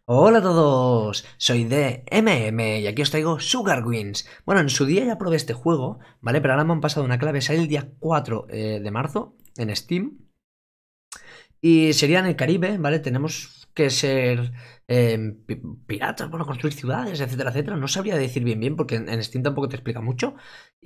Hola a todos, soy de MM y aquí os traigo Sugar Wings. Bueno, en su día ya probé este juego, ¿vale? Pero ahora me han pasado una clave, sale el día 4 de marzo en Steam y sería en el Caribe, ¿vale? Tenemos que ser piratas, bueno, construir ciudades, etcétera, etcétera. No sabría decir bien porque en Steam tampoco te explica mucho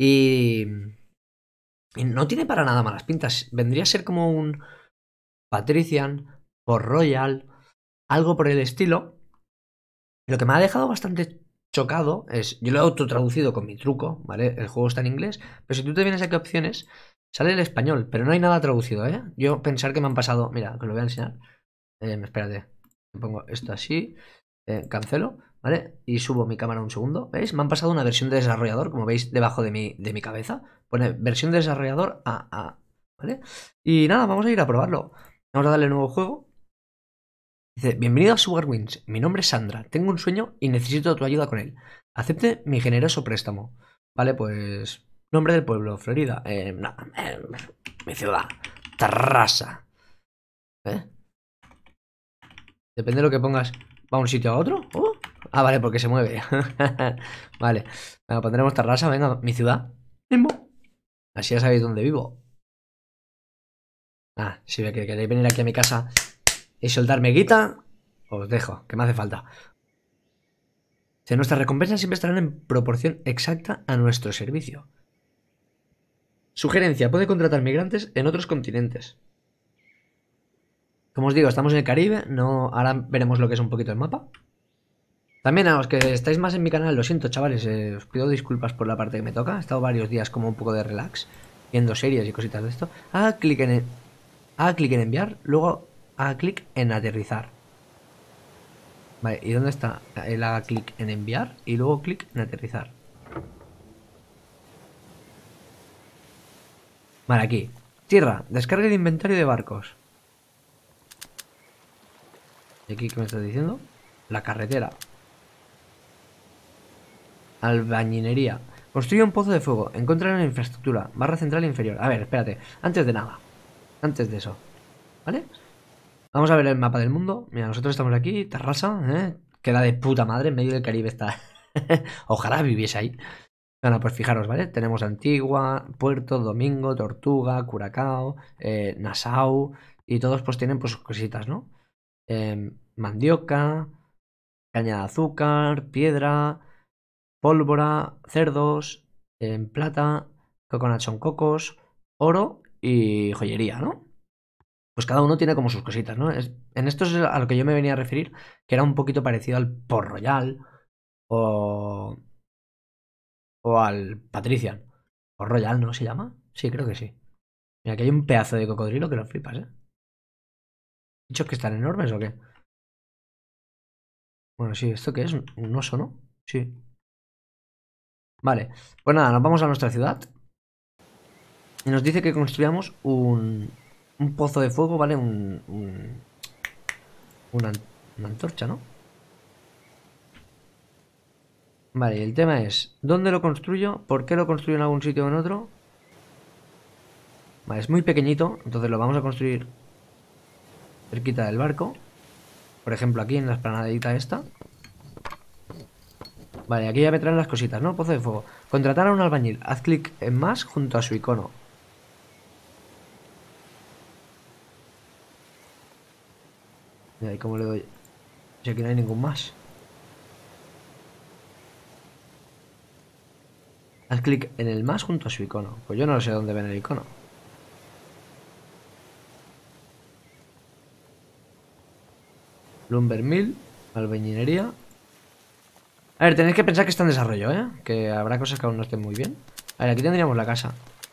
y no tiene para nada malas pintas. Vendría a ser como un Patrician por Royal, algo por el estilo. Lo que me ha dejado bastante chocado es, yo lo he autotraducido con mi truco, ¿vale? El juego está en inglés, pero si tú te vienes aquí a opciones, sale el español, pero no hay nada traducido, ¿eh? Yo pensar que me han pasado, mira, que lo voy a enseñar. Espérate, me pongo esto así, cancelo, ¿vale? Y subo mi cámara un segundo, ¿veis? Me han pasado una versión de desarrollador, como veis debajo de mi cabeza, pone versión de desarrollador a, ¿vale? Y nada, vamos a ir a probarlo. Vamos a darle nuevo juego. Dice, bienvenido a Sugar Wings. Mi nombre es Sandra. Tengo un sueño y necesito tu ayuda con él. Acepte mi generoso préstamo. Vale, pues... Nombre del pueblo, Florida. No, mi ciudad. Tarrasa. ¿Eh? Depende de lo que pongas. ¿Va a un sitio a otro? Ah, vale, porque se mueve. Vale. Bueno, pondremos Tarrasa. Venga, mi ciudad. Mismo. Así ya sabéis dónde vivo. Ah, si queréis venir aquí a mi casa y soltarme guita, os dejo, que me hace falta. Nuestras recompensas siempre estarán en proporción exacta a nuestro servicio. Sugerencia, puede contratar migrantes en otros continentes. Como os digo, estamos en el Caribe, no, ahora veremos lo que es un poquito el mapa. También a los que estáis más en mi canal, lo siento chavales, os pido disculpas por la parte que me toca. He estado varios días como un poco de relax, viendo series y cositas de esto. Haga clic en enviar, luego haga clic en aterrizar. Vale, ¿y dónde está? Él haga clic en enviar y luego clic en aterrizar. Vale, aquí. Tierra, descarga el inventario de barcos. ¿Y aquí qué me estás diciendo? La carretera. Albañilería. Construye un pozo de fuego. Encuentra la infraestructura. Barra central inferior. A ver, espérate. Antes de nada. Antes de eso. ¿Vale? Vamos a ver el mapa del mundo. Mira, nosotros estamos aquí. Tarrasa, ¿eh? Queda de puta madre. En medio del Caribe está. Ojalá viviese ahí. Bueno, pues fijaros, ¿vale? Tenemos Antigua, Puerto, Domingo, Tortuga, Curacao, Nassau. Y todos pues tienen pues sus cositas, ¿no? Mandioca, caña de azúcar, piedra, pólvora, cerdos, plata, coconut son cocos, oro y joyería, ¿no? Pues cada uno tiene como sus cositas, ¿no? En esto es a lo que yo me venía a referir, que era un poquito parecido al Port Royal o, o al Patrician. Port Royal, ¿no se llama? Sí, creo que sí. Mira, aquí hay un pedazo de cocodrilo que lo flipas, ¿eh? ¿Dichos que están enormes o qué? Bueno, sí, ¿esto qué es? ¿Un oso, no? Sí. Vale, pues nada, nos vamos a nuestra ciudad. Y nos dice que construyamos un pozo de fuego, ¿vale? Una, una antorcha, ¿no? Vale, y el tema es, ¿dónde lo construyo? ¿Por qué lo construyo en algún sitio o en otro? Vale, es muy pequeñito, entonces lo vamos a construir cerquita del barco. Por ejemplo, aquí en la esplanadita esta. Vale, aquí ya me traen las cositas, ¿no? Pozo de fuego. Contratar a un albañil. Haz clic en más junto a su icono. Y ahí cómo le doy. Si aquí no hay ningún más. Haz clic en el más junto a su icono. Pues yo no sé dónde ven el icono. Lumber Mill, albañilería. A ver, tenéis que pensar que está en desarrollo, ¿eh? Que habrá cosas que aún no estén muy bien. A ver, aquí tendríamos la casa.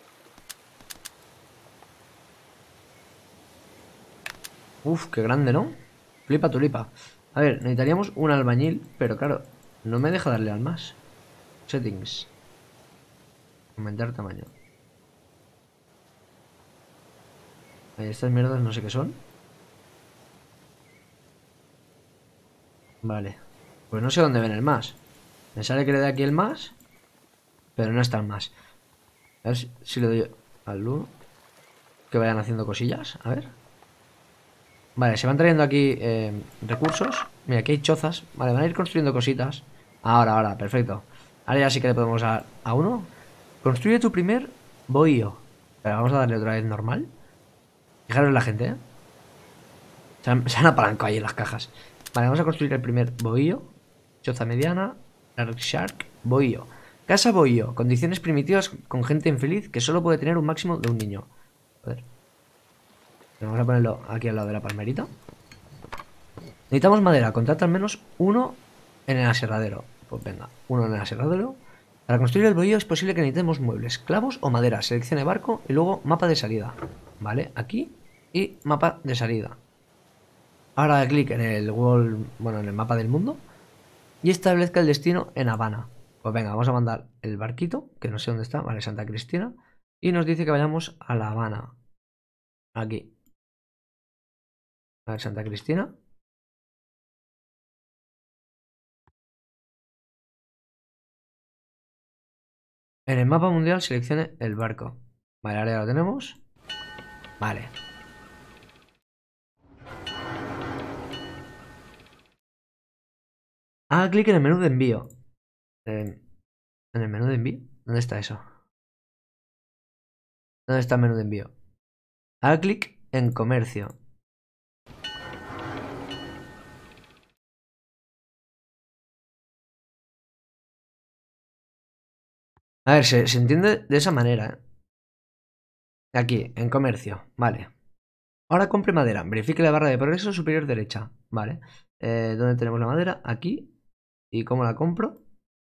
Uf, qué grande, ¿no? Flipa tulipa. A ver, necesitaríamos un albañil, pero claro, no me deja darle al más. Settings. Aumentar tamaño. Ahí, estas mierdas no sé qué son. Vale. Pues no sé dónde ven el más. Me sale que le dé aquí el más, pero no está el más. A ver si le doy al luz. Que vayan haciendo cosillas. A ver. Vale, se van trayendo aquí recursos. Mira, aquí hay chozas. Vale, van a ir construyendo cositas. Ahora, perfecto. Ahora ya sí que le podemos dar a uno. Construye tu primer bohío. Pero vamos a darle otra vez normal. Fijaros la gente, ¿eh? Se han apalancado ahí en las cajas. Vale, vamos a construir el primer bohío. Choza mediana. Lark Shark. Bohío. Casa bohío. Condiciones primitivas con gente infeliz que solo puede tener un máximo de un niño. Joder. Vamos a ponerlo aquí al lado de la palmerita. Necesitamos madera. Contrata al menos uno en el aserradero. Pues venga, uno en el aserradero. Para construir el bohío es posible que necesitemos muebles, clavos o madera. Seleccione barco y luego mapa de salida. Vale, aquí y mapa de salida. Ahora haga clic en el world, bueno, en el mapa del mundo y establezca el destino en Habana. Pues venga, vamos a mandar el barquito, que no sé dónde está, vale, Santa Cristina, y nos dice que vayamos a La Habana. Aquí. A ver, Santa Cristina. En el mapa mundial seleccione el barco. Vale, ahora ya lo tenemos. Vale. Haga clic en el menú de envío. ¿En el menú de envío? ¿Dónde está eso? ¿Dónde está el menú de envío? Haga clic en comercio. A ver, se entiende de esa manera, ¿eh? Aquí, en comercio. Vale. Ahora compre madera. Verifique la barra de progreso superior derecha. Vale. ¿Dónde tenemos la madera? Aquí. ¿Y cómo la compro?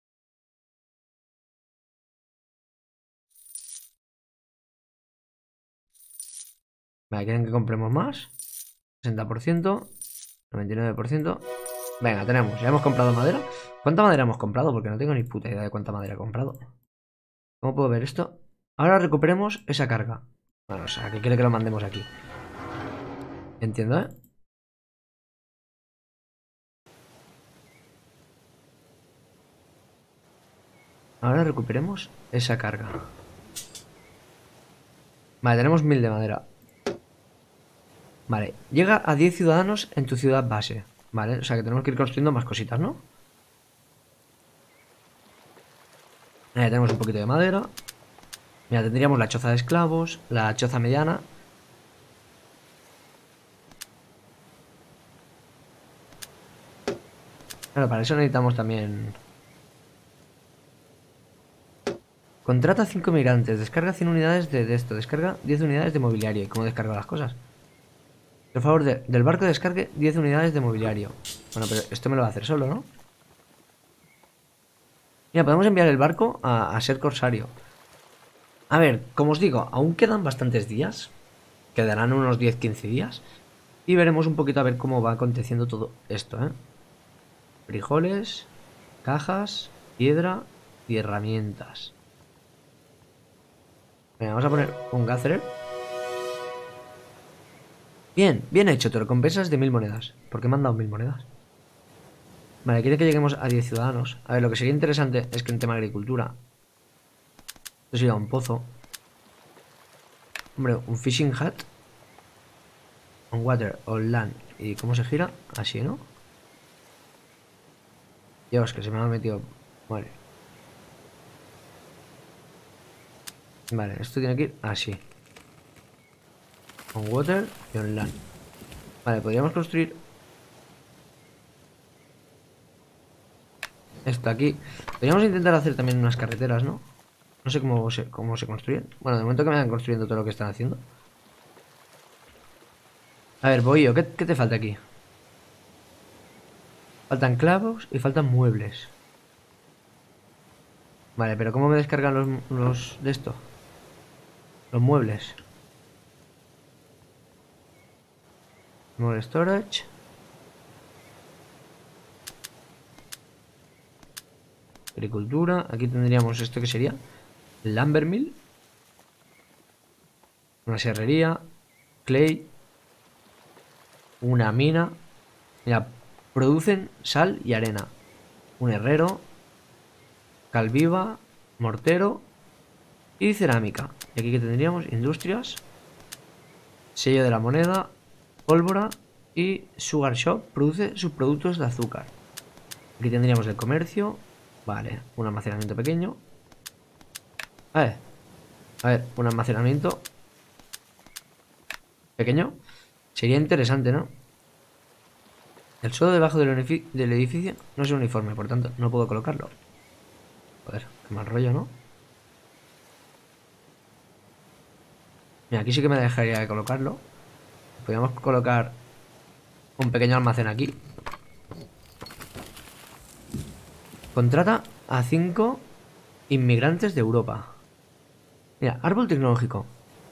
Vale, quieren que compremos más. 60%. 99%. Venga, tenemos. Ya hemos comprado madera. ¿Cuánta madera hemos comprado? Porque no tengo ni puta idea de cuánta madera he comprado. ¿Cómo puedo ver esto? Ahora recuperemos esa carga. Bueno, o sea, que quiere que lo mandemos aquí. Entiendo, ¿eh? Ahora recuperemos esa carga. Vale, tenemos 1000 de madera. Vale, llega a 10 ciudadanos en tu ciudad base. Vale, o sea que tenemos que ir construyendo más cositas, ¿no? Tenemos un poquito de madera. Mira, tendríamos la choza de esclavos, la choza mediana. Claro, para eso necesitamos también... Contrata 5 migrantes, descarga 100 unidades de esto, descarga 10 unidades de mobiliario. ¿Y cómo descarga las cosas? Por favor, del barco descargue 10 unidades de mobiliario. Bueno, pero esto me lo va a hacer solo, ¿no? Mira, podemos enviar el barco a ser corsario. A ver, como os digo, aún quedan bastantes días. Quedarán unos 10-15 días. Y veremos un poquito a ver cómo va aconteciendo todo esto, ¿eh? Frijoles, cajas, piedra y herramientas. Venga, vamos a poner un gatherer. Bien, bien hecho, te recompensas de 1000 monedas. ¿Por qué me han dado 1000 monedas? Vale, quiere que lleguemos a 10 ciudadanos. A ver, lo que sería interesante es que en tema de agricultura esto sería un pozo. Hombre, un fishing hut. On water, on land. ¿Y cómo se gira? Así, ¿no? Dios, que se me ha metido... Vale. Vale, esto tiene que ir así. On water y on land. Vale, podríamos construir esto aquí. Podríamos intentar hacer también unas carreteras, ¿no? No sé cómo se construyen. Bueno, de momento que me vayan construyendo todo lo que están haciendo. A ver, Bohío, ¿qué te falta aquí? Faltan clavos y faltan muebles. Vale, pero ¿cómo me descargan los de esto? Los muebles. More storage. Agricultura. Aquí tendríamos esto que sería lumber mill. Una serrería. Clay. Una mina. Mira, producen sal y arena. Un herrero. Cal viva. Mortero. Y cerámica. Y aquí que tendríamos industrias. Sello de la moneda. Pólvora. Y Sugar Shop produce subproductos de azúcar. Aquí tendríamos el comercio. Vale, un almacenamiento pequeño. A ver, un almacenamiento pequeño. Sería interesante, ¿no? El suelo debajo del edificio no es uniforme, por tanto no puedo colocarlo. Joder, qué mal rollo, ¿no? Mira, aquí sí que me dejaría de colocarlo. Podríamos colocar un pequeño almacén aquí. Contrata a 5 inmigrantes de Europa. Mira, árbol tecnológico.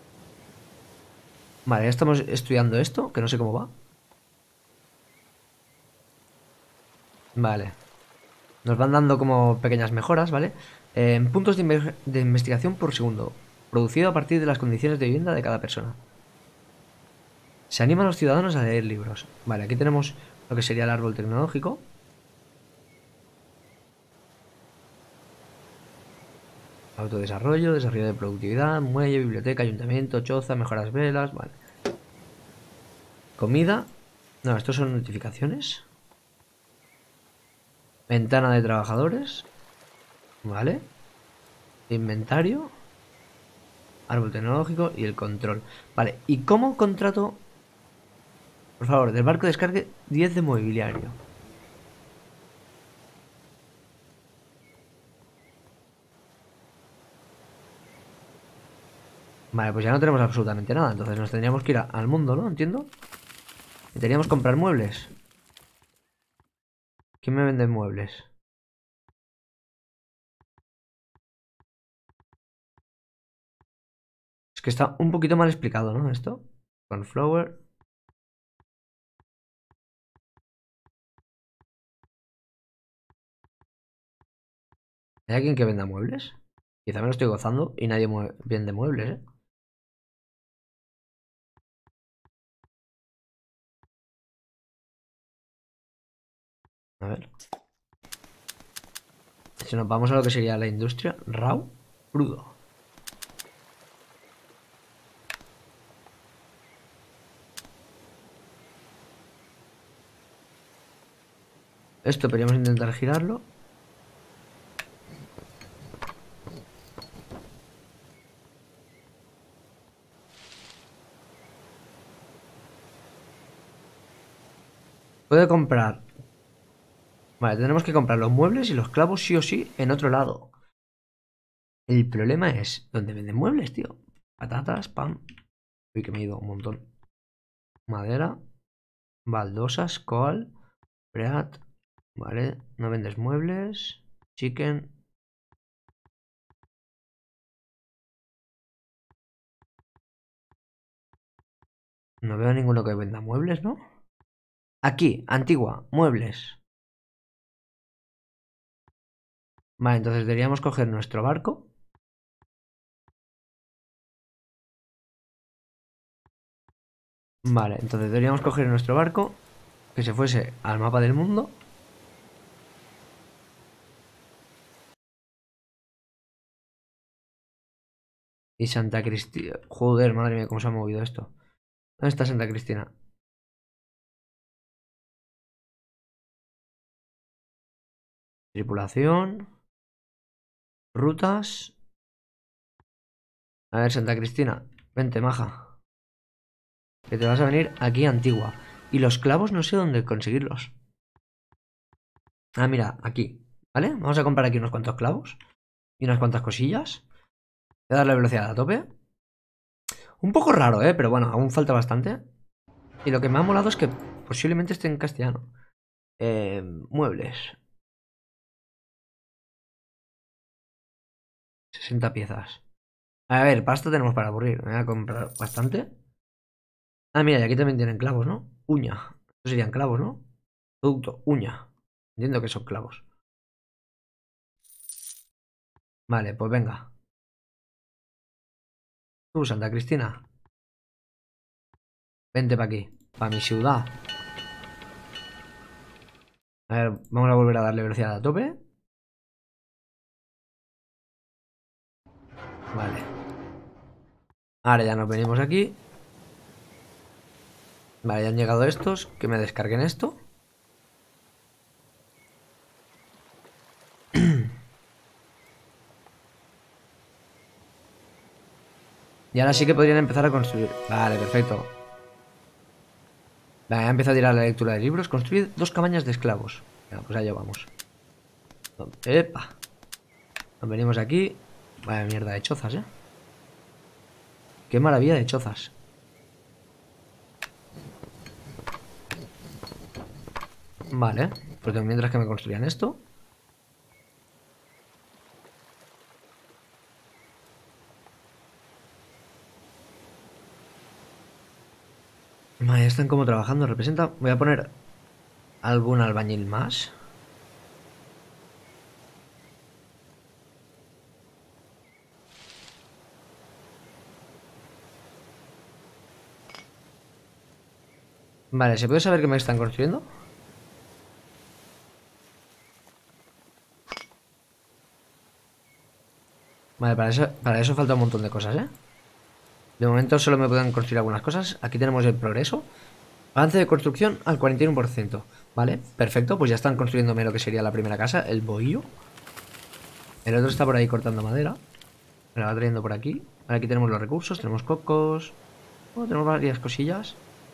Vale, ya estamos estudiando esto, que no sé cómo va. Vale. Nos van dando como pequeñas mejoras, ¿vale? Puntos de investigación por segundo. Producido a partir de las condiciones de vivienda de cada persona. Se anima a los ciudadanos a leer libros. Vale, aquí tenemos lo que sería el árbol tecnológico. Autodesarrollo, desarrollo de productividad, muelle, biblioteca, ayuntamiento, choza, mejoras velas, vale. Comida. No, estos son notificaciones. Ventana de trabajadores. Vale. Inventario. Árbol tecnológico y el control. Vale, ¿y cómo contrato? Por favor, del barco descargue 10 de mobiliario. Vale, pues ya no tenemos absolutamente nada. Entonces nos tendríamos que ir al mundo, ¿no? Entiendo. Y teníamos que comprar muebles. ¿Quién me vende muebles? Es que está un poquito mal explicado, ¿no? Esto. Cornflower. ¿Hay alguien que venda muebles? Quizá me lo estoy gozando y nadie vende muebles, ¿eh? A ver. Si nos vamos a lo que sería la industria, raw, crudo. Esto podríamos intentar girarlo. Puede comprar. Vale, tenemos que comprar los muebles y los clavos sí o sí en otro lado. El problema es ¿dónde venden muebles, tío? Patatas, pan. Uy, que me he ido un montón. Madera, baldosas, coal, bread. Vale, no vendes muebles. Chicken. No veo ninguno que venda muebles, ¿no? Aquí, Antigua, muebles. Vale, entonces deberíamos coger nuestro barco. Vale, entonces deberíamos coger nuestro barco que se fuese al mapa del mundo. Y Santa Cristina. Joder, madre mía, cómo se ha movido esto. ¿Dónde está Santa Cristina? Tripulación. Rutas. A ver, Santa Cristina. Vente, maja. Que te vas a venir aquí a Antigua. Y los clavos no sé dónde conseguirlos. Ah, mira, aquí. ¿Vale? Vamos a comprar aquí unos cuantos clavos. Y unas cuantas cosillas. Voy a dar la velocidad a tope. Un poco raro, pero bueno, aún falta bastante. Y lo que me ha molado es que posiblemente esté en castellano. Muebles. 60 piezas. A ver, pasta tenemos para aburrir. Me voy a comprar bastante. Ah, mira, y aquí también tienen clavos, ¿no? Uña. Estos serían clavos, ¿no? Producto, uña. Entiendo que son clavos. Vale, pues venga. Tú, Santa Cristina. Vente para aquí. Para mi ciudad. A ver, vamos a volver a darle velocidad a tope. Vale. Ahora ya nos venimos aquí. Vale, ya han llegado estos. Que me descarguen esto. Y ahora sí que podrían empezar a construir. Vale, perfecto. Vale, ya empieza a tirar la lectura de libros. Construir 2 cabañas de esclavos. Venga, pues allá vamos. Epa. Nos venimos aquí. Vaya mierda de chozas, Qué maravilla de chozas. Vale. Pues mientras que me construyan esto. Vale, están como trabajando. Representa. Voy a poner algún albañil más. Vale, ¿se puede saber qué me están construyendo? Vale, para eso falta un montón de cosas, De momento solo me pueden construir algunas cosas. Aquí tenemos el progreso. Avance de construcción al 41%. Vale, perfecto. Pues ya están construyéndome lo que sería la primera casa, el bohío. El otro está por ahí cortando madera. Me la va trayendo por aquí. Ahora aquí tenemos los recursos, tenemos cocos. Bueno, tenemos varias cosillas.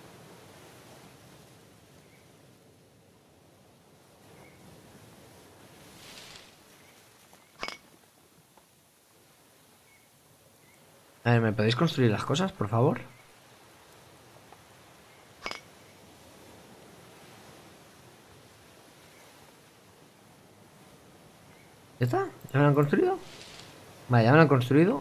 A ver, ¿me podéis construir las cosas, por favor? ¿Ya está? ¿Ya me lo han construido? Vale, ya me lo han construido.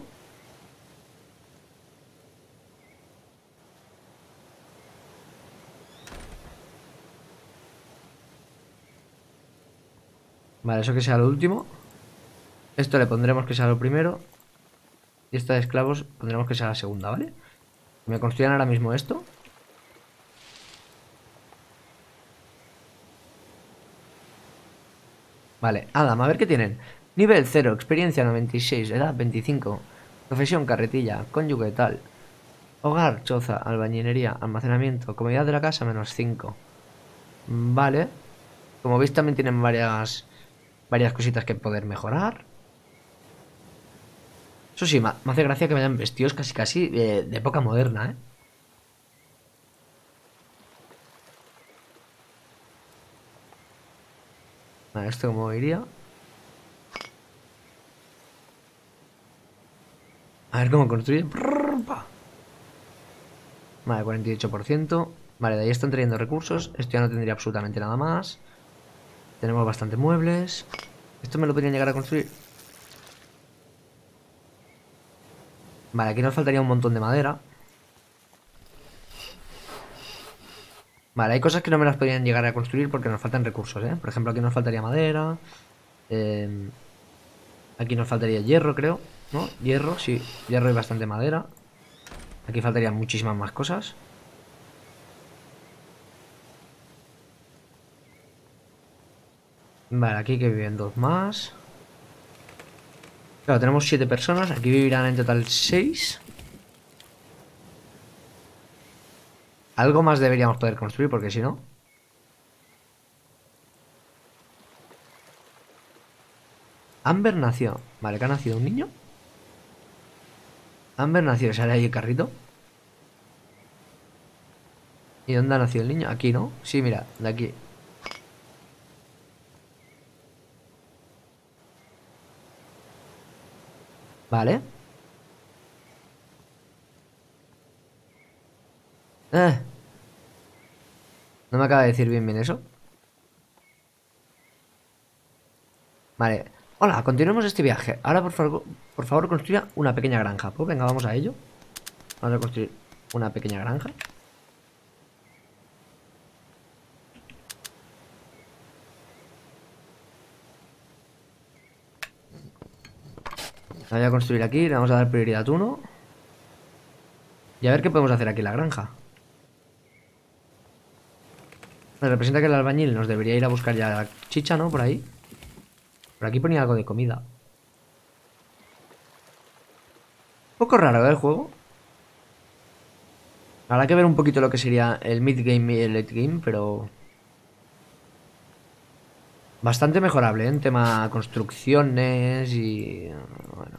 Vale, eso que sea lo último. Esto le pondremos que sea lo primero. Y esta de esclavos pondremos que sea la segunda, ¿vale? Me construyan ahora mismo esto. Vale, Adam, a ver qué tienen. Nivel 0, experiencia 96, edad 25, profesión carretilla, cónyuge tal. Hogar, choza, albañilería, almacenamiento, comodidad de la casa -5. Vale. Como veis también tienen varias cositas que poder mejorar. Eso sí, me hace gracia que vayan vestidos casi casi de época moderna, Vale, ¿esto cómo iría? A ver cómo construye. Vale, 48%. Vale, de ahí están trayendo recursos. Esto ya no tendría absolutamente nada más. Tenemos bastante muebles. Esto me lo podrían llegar a construir. Vale, aquí nos faltaría un montón de madera. Vale, hay cosas que no me las podrían llegar a construir porque nos faltan recursos, Por ejemplo, aquí nos faltaría madera. Aquí nos faltaría hierro, creo. ¿No? Hierro, sí. Hierro y bastante madera. Aquí faltarían muchísimas más cosas. Vale, aquí que viven 2 más. Claro, tenemos 7 personas. Aquí vivirán en total 6. Algo más deberíamos poder construir porque si no... Amber nació. Vale, que ha nacido un niño. Amber nació, sale ahí el carrito. ¿Y dónde ha nacido el niño? Aquí, ¿no? Sí, mira, de aquí. Vale. Eh, no me acaba de decir bien eso. Vale. Hola, continuemos este viaje. Ahora, por favor, construya una pequeña granja. Pues venga, vamos a ello. Vamos a construir una pequeña granja. La voy a construir aquí. Le vamos a dar prioridad 1. Y a ver qué podemos hacer aquí en la granja. Me representa que el albañil nos debería ir a buscar ya la chicha, ¿no? Por ahí. Por aquí ponía algo de comida. Un poco raro, el juego. Habrá que ver un poquito lo que sería el mid-game y el late-game, pero... Bastante mejorable, ¿eh? En tema construcciones y... Bueno.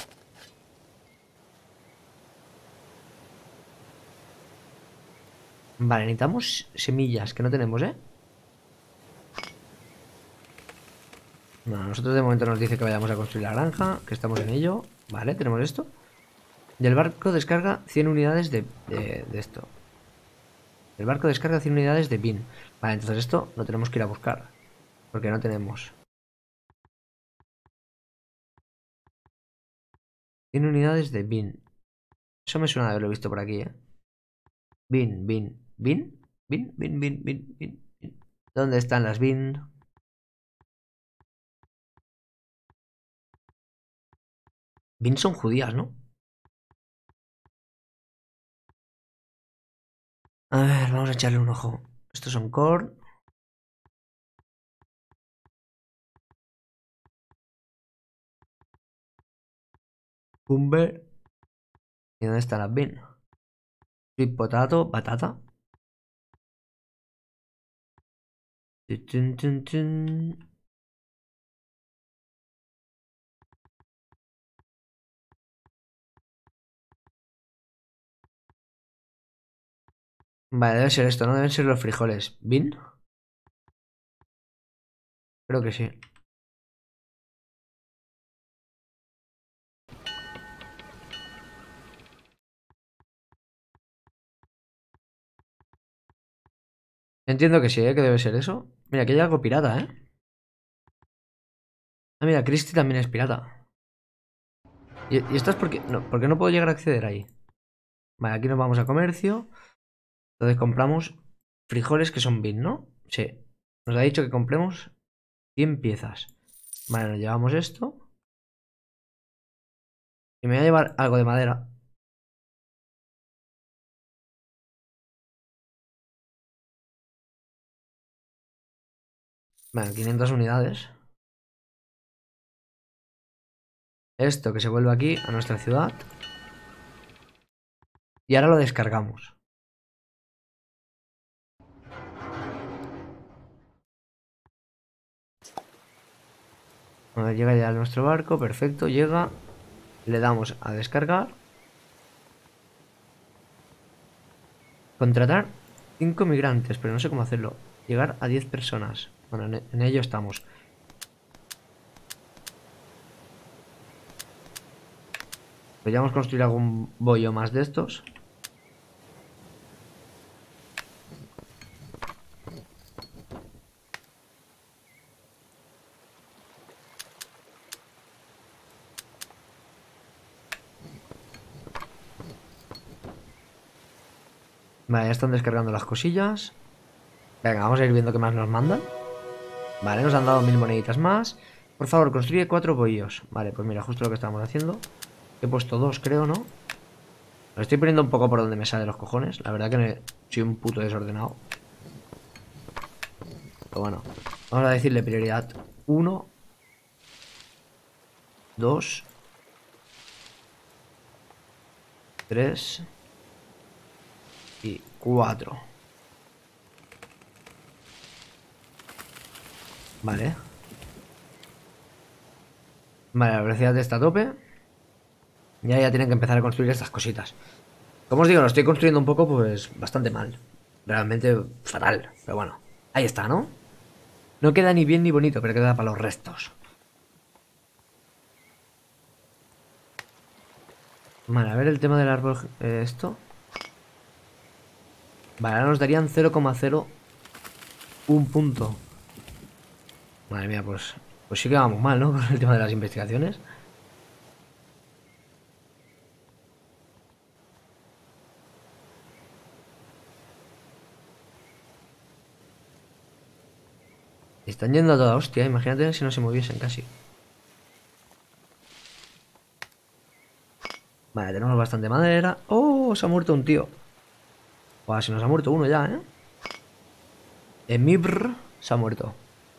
Vale, necesitamos semillas, que no tenemos, ¿eh? Bueno, nosotros de momento nos dice que vayamos a construir la granja, que estamos en ello. Vale, tenemos esto. Y el barco descarga 100 unidades de esto. El barco descarga 100 unidades de bin. Vale, entonces esto lo tenemos que ir a buscar. Porque no tenemos. 100 unidades de bin. Eso me suena de haberlo visto por aquí, ¿eh? Bin, bin, bin, bin, bin, bin, bin, bin, bin. ¿Dónde están las bin? Bin son judías, ¿no? A ver, vamos a echarle un ojo. Estos son corn. Cumber. ¿Y dónde están las bin? Sweet potato, batata. Tun, tun, tun. Vale, debe ser esto, ¿no? Deben ser los frijoles. ¿Bin? Creo que sí. Entiendo que sí, ¿eh? Que debe ser eso. Mira, aquí hay algo pirata, ¿eh? Ah, mira, Christie también es pirata. ¿Y esto es porque no puedo llegar a acceder ahí? Vale, aquí nos vamos a comercio. Entonces compramos frijoles que son bin, ¿no? Sí. Nos ha dicho que compremos 100 piezas. Vale, nos llevamos esto. Y me voy a llevar algo de madera. Vale, 500 unidades. Esto que se vuelve aquí a nuestra ciudad. Y ahora lo descargamos. A ver, llega ya nuestro barco, perfecto, llega. Le damos a descargar. Contratar 5 migrantes, pero no sé cómo hacerlo. Llegar a 10 personas. Bueno, en ello estamos. Podríamos construir algún bollo más de estos. Vale, ya están descargando las cosillas. Venga, vamos a ir viendo qué más nos mandan. Vale, nos han dado 1000 moneditas más. Por favor, construye 4 bollos. Vale, pues mira, justo lo que estábamos haciendo. He puesto 2, creo, ¿no? Lo estoy poniendo un poco por donde me sale los cojones. La verdad que soy un puto desordenado. Pero bueno, vamos a decirle prioridad 1, 2, 3 y 4. Vale. Vale, la velocidad está a tope. Ya tienen que empezar a construir estas cositas. Como os digo, lo estoy construyendo un poco, pues, bastante mal. Realmente fatal. Pero bueno, ahí está, ¿no? No queda ni bien ni bonito, pero queda para los restos. Vale, a ver el tema del árbol. Esto. Vale, ahora nos darían 0,01 punto. Madre mía, pues sí que vamos mal, ¿no? Con el tema de las investigaciones. Están yendo a toda hostia, imagínate si no se moviesen casi. Vale, tenemos bastante madera. ¡Oh! Se ha muerto un tío. Buah, se nos ha muerto uno ya, ¿eh? Emibr se ha muerto.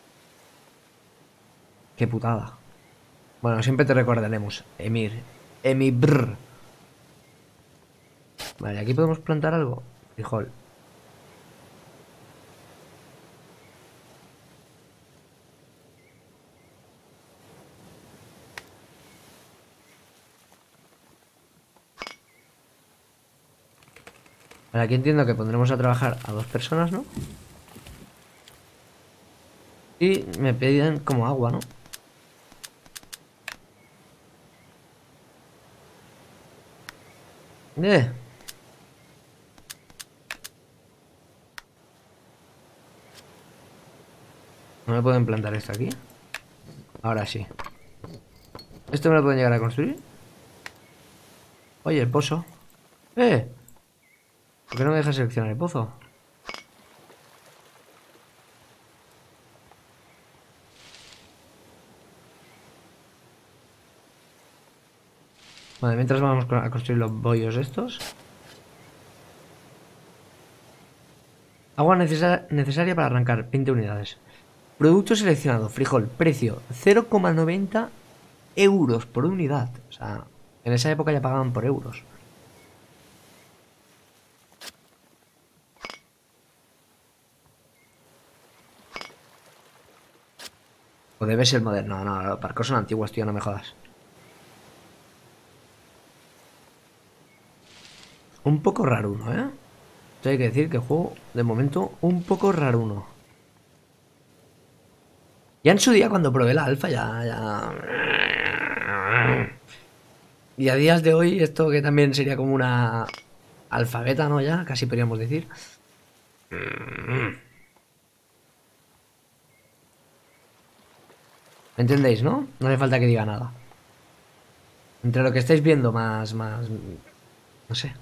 Qué putada. Bueno, siempre te recordaremos. Emir. Emibr. Vale, aquí podemos plantar algo. Frijol. Vale, aquí entiendo que pondremos a trabajar a 2 personas, ¿no? Y me piden como agua, ¿no? Eh. ¿No me pueden plantar esto aquí? Ahora sí. ¿Esto me lo pueden llegar a construir? Oye, el pozo. ¡Eh! ¿Por qué no me deja seleccionar el pozo? Vale, mientras vamos a construir los bollos estos. Agua necesaria para arrancar 20 unidades. Producto seleccionado, frijol, precio 0,90 euros por unidad. O sea, en esa época ya pagaban por euros. O debe ser moderno. No, los barcos son antiguos, tío, no me jodas. Un poco raruno, ¿eh? Esto hay que decir que el juego, de momento, un poco raruno. Ya en su día, cuando probé la alfa, ya... Y a días de hoy, esto que también sería como una alfa beta, ¿no? Ya, casi podríamos decir. ¿Entendéis, no? No hace falta que diga nada. Entre lo que estáis viendo más... No sé.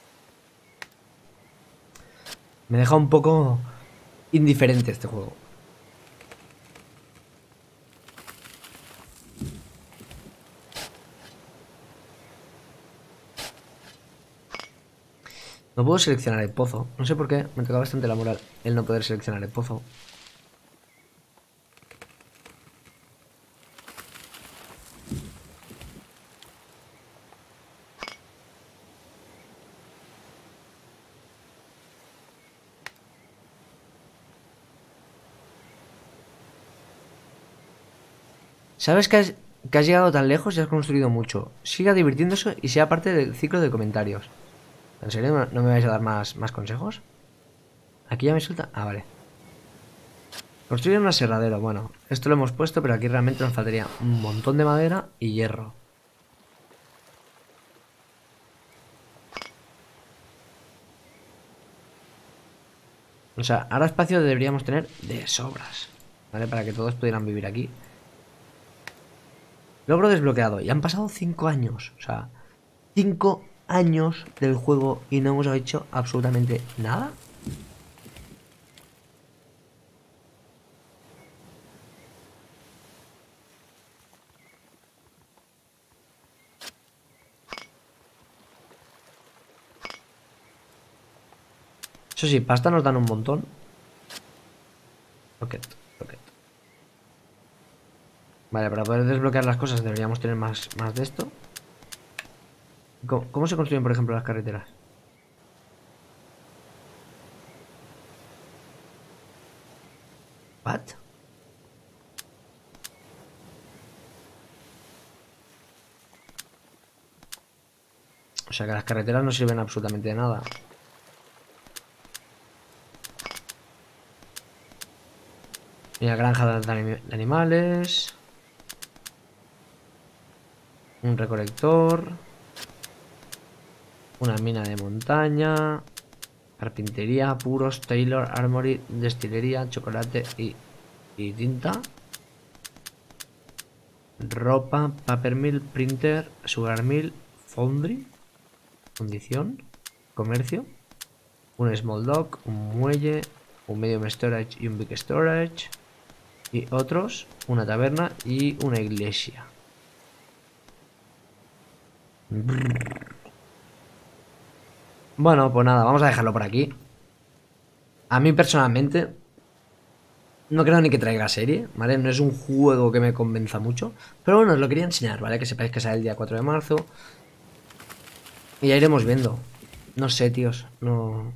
Me deja un poco indiferente este juego. No puedo seleccionar el pozo. No sé por qué. Me toca bastante la moral el no poder seleccionar el pozo. Sabes que has llegado tan lejos y has construido mucho. Siga divirtiéndose y sea parte del ciclo de comentarios. ¿En serio no me vais a dar más consejos? Aquí ya me suelta... Ah, vale. Construir un aserradero. Bueno, esto lo hemos puesto, pero aquí realmente nos faltaría un montón de madera y hierro. O sea, ahora espacio deberíamos tener de sobras, ¿vale? Para que todos pudieran vivir aquí. Logro desbloqueado. Y han pasado 5 años. O sea, 5 años del juego y no hemos hecho absolutamente nada. Eso sí, pasta nos dan un montón. Rocket. Vale, para poder desbloquear las cosas deberíamos tener más de esto. ¿Cómo se construyen, por ejemplo, las carreteras? ¿What? O sea que las carreteras no sirven absolutamente de nada. Mira, granja de animales. Un recolector. Una mina de montaña. Carpintería, puros, tailor, armory, destilería, chocolate y tinta. Ropa, paper mill, printer, sugar mill, foundry. Fundición. Comercio. Un small dock, un muelle, un medium storage y un big storage. Y otros, una taberna y una iglesia. Bueno, pues nada, vamos a dejarlo por aquí. A mí personalmente no creo ni que traiga serie, ¿vale? No es un juego que me convenza mucho. Pero bueno, os lo quería enseñar, ¿vale? Que sepáis que sale el día 4 de marzo. Y ya iremos viendo. No sé, tíos. No.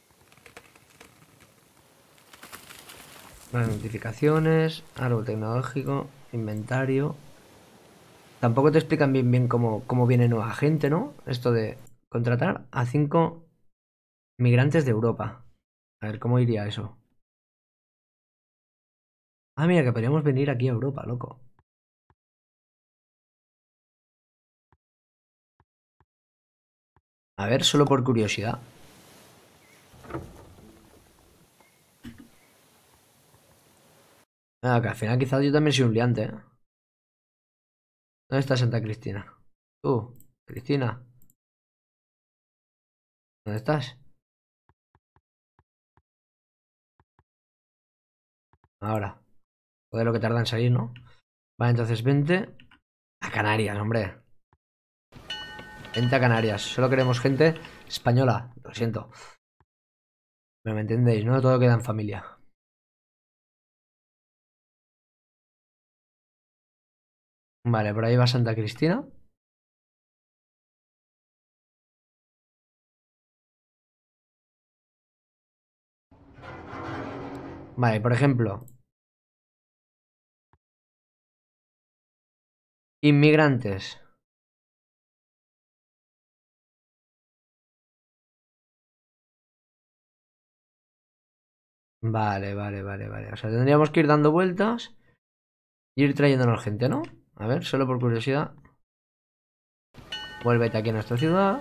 Las notificaciones, árbol tecnológico, inventario. Tampoco te explican bien cómo viene nueva gente, ¿no? Esto de contratar a 5 migrantes de Europa. A ver, ¿cómo iría eso? Ah, mira, que podríamos venir aquí a Europa, loco. A ver, solo por curiosidad. Ah, que al final quizás yo también soy un liante, ¿eh? ¿Dónde está Santa Cristina? Cristina, ¿dónde estás? Ahora. Joder, lo que tarda en salir, ¿no? Vale, entonces vente a Canarias, hombre. Vente a Canarias. Solo queremos gente española. Lo siento. Pero me entendéis, ¿no? Todo queda en familia. Vale, por ahí va Santa Cristina. Vale, por ejemplo, inmigrantes. Vale. O sea, tendríamos que ir dando vueltas y ir trayéndonos gente, ¿no? A ver, solo por curiosidad. Vuélvete aquí a nuestra ciudad.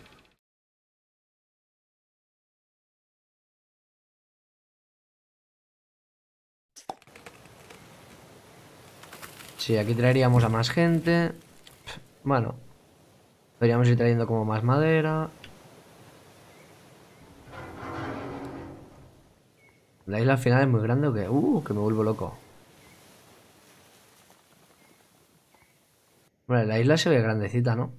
Sí, aquí traeríamos a más gente. Bueno, podríamos ir trayendo como más madera. La isla al final es muy grande o qué? Que me vuelvo loco. Bueno, la isla se ve grandecita, ¿no?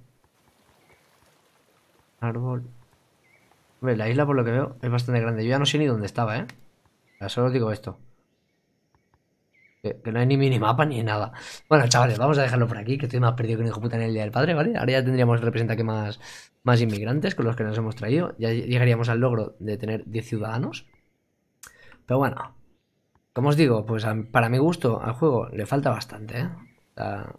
Árbol. Hombre, la isla por lo que veo es bastante grande. Yo ya no sé ni dónde estaba, ¿eh? O sea, solo digo esto. Que no hay ni minimapa ni nada. Bueno, chavales, vamos a dejarlo por aquí, que estoy más perdido que un hijo puta en el Día del Padre, ¿vale? Ahora ya tendríamos representa que más inmigrantes con los que nos hemos traído. Ya llegaríamos al logro de tener 10 ciudadanos. Pero bueno, como os digo, pues para mi gusto al juego le falta bastante, ¿eh? O sea,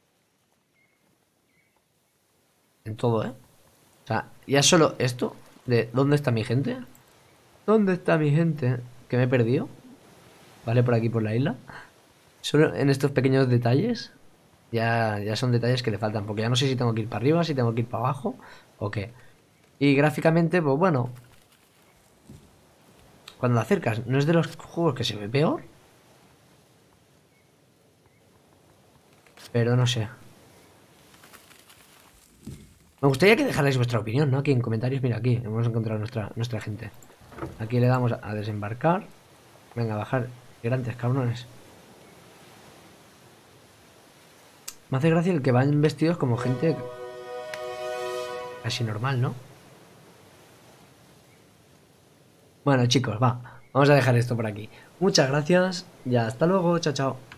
en todo, ¿eh? O sea, ya solo esto de ¿dónde está mi gente? ¿Dónde está mi gente? Que me he perdido, ¿vale? Por aquí, por la isla. Solo en estos pequeños detalles ya son detalles que le faltan, porque ya no sé si tengo que ir para arriba, si tengo que ir para abajo o qué. Y gráficamente, pues bueno, cuando lo acercas, no es de los juegos que se ve peor, pero no sé. Me gustaría que dejarais vuestra opinión, ¿no? Aquí en comentarios, mira, aquí hemos encontrado nuestra gente. Aquí le damos a desembarcar. Venga, a bajar. Grandes cabrones. Me hace gracia el que van vestidos como gente casi normal, ¿no? Bueno, chicos, va. Vamos a dejar esto por aquí. Muchas gracias y hasta luego. Chao, chao.